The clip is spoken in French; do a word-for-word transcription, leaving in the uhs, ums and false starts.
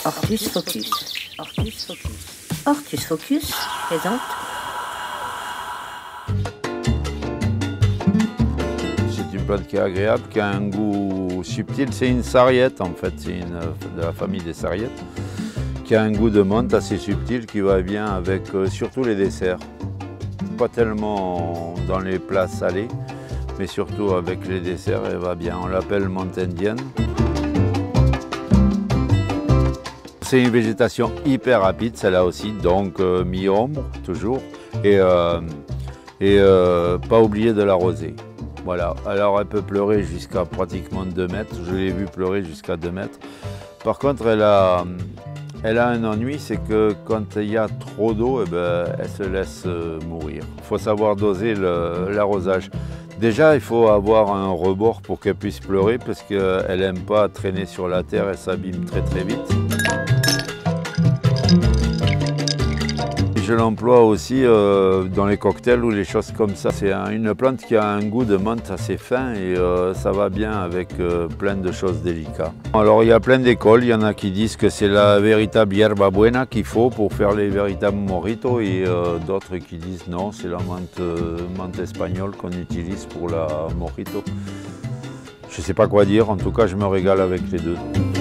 Hortus Focus. Hortus Focus. Hortus Focus présente. C'est une plante qui est agréable, qui a un goût subtil. C'est une sarriette en fait, c'est une de la famille des sarriettes, qui a un goût de menthe assez subtil qui va bien avec euh, surtout les desserts. Pas tellement dans les plats salés, mais surtout avec les desserts, elle va bien. On l'appelle menthe indienne. C'est une végétation hyper rapide, celle-là aussi, donc euh, mi-ombre toujours, et, euh, et euh, pas oublier de l'arroser. Voilà, alors elle peut pleurer jusqu'à pratiquement deux mètres, je l'ai vu pleurer jusqu'à deux mètres. Par contre, elle a, elle a un ennui, c'est que quand il y a trop d'eau, eh ben, elle se laisse mourir. Il faut savoir doser l'arrosage. Déjà, il faut avoir un rebord pour qu'elle puisse pleurer, parce qu'elle n'aime pas traîner sur la terre, elle s'abîme très très vite. Je l'emploie aussi euh, dans les cocktails ou les choses comme ça. C'est un, une plante qui a un goût de menthe assez fin et euh, ça va bien avec euh, plein de choses délicates. Alors il y a plein d'écoles, il y en a qui disent que c'est la véritable hierba buena qu'il faut pour faire les véritables mojitos et euh, d'autres qui disent non, c'est la menthe, euh, menthe espagnole qu'on utilise pour la mojito. Je ne sais pas quoi dire, en tout cas je me régale avec les deux.